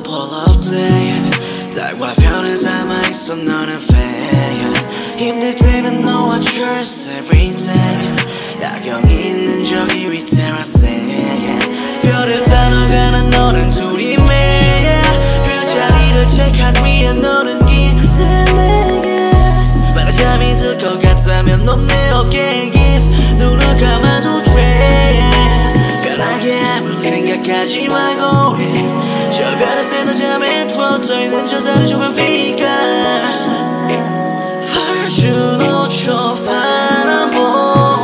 모습 polop대 달과 별을 담아있어 너는 fan 힘들 때면 너와 cheers every day 야경이 있는 저기 위 terrace 별을 따라가는 너는 둘이 매일 별자리를 체크한 위에 너는 기대내게 바람이 들 것 같다면 넌 내 어깨에 kiss 눈을 감아도 돼 편하게 아무 생각하지 말고 저 별의 새도 잠에 들어 떠있는 저 자리 조명 빛깔 파란 노초 파란 봄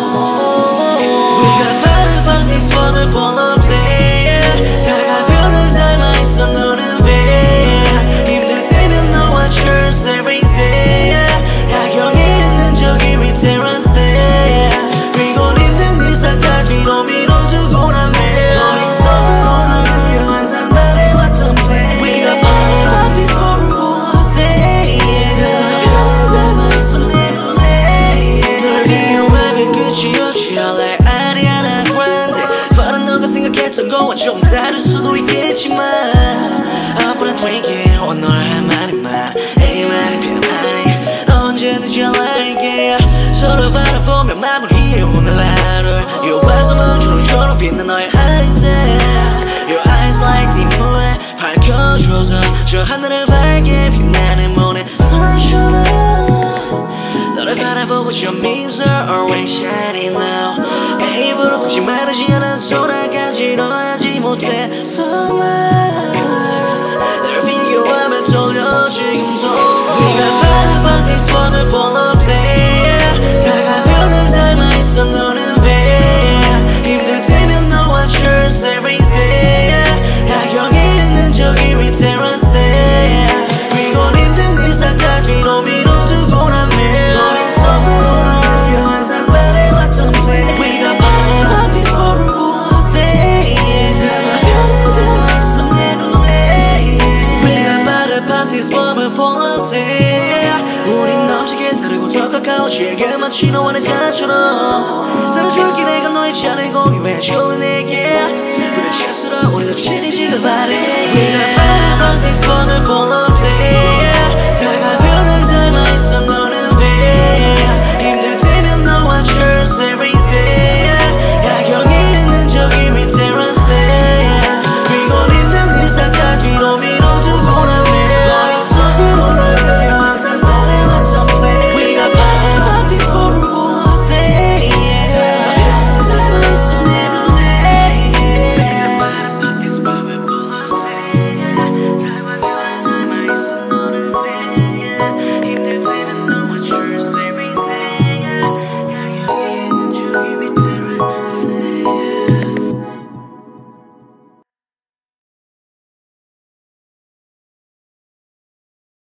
우리가 바로 방디 스폰을 볼업대 다가 별을 닮아있어 너는 왜 힘들 때면 너와 cheers every day 야경이 있는 저기 위 terrace 그리고 힘든 일상 다 뒤로 밀어두고 난 머릿속으로는 유명한 산발에 왔던 play 우리가 바로 방디 스폰을 볼업대 별을 닮아있어 내 눈에 널 비유하면 끝이 없지 All like Ariana Grande 바로 너가 생각했던 거와 좀 다를 수도 있겠지만 앞으로 drinking 온 너의 한마디만 이 말이 편하니 언제든지 I like it 서로 바라보며 마무리해 오늘 하루를 You eyes 멈추는처럼 빛나 너의 eyes Your eyes like 뒷무에 밝혀줘서 저 하늘을 밝게 빛나는 모네 sunshine 너를 바라보고 저 미소 always shining now 내 입으로 굳이 말하지 않아 돌아가지로 하지 못해서만 널 비교하면 떨려 지금도 네가 바로 방디 스폰을 볼업대 다가 별을 닮아있어 너는 왜 힘들 때면 너와 cheers every day 야경이 있는 저기 위 terrace 그리고 힘든 일상 다 뒤로 밀어두고 난 머릿속으로는 유명한 산발에 왔던 play 우리가 바로 방디 스폰을 볼업대 다가 별을 닮아있어 내 눈에 우리가 바로 방디 스폰을 볼업대 우린 넘치게 다르고 더 가까워 지금 마치 너와 내 자처럼 따라줄게 내가 너의 차례 공유해 줄래 내게 부딪힐수록 우리도 친해지길 바래 우리가 바로 방디 스폰을 볼업대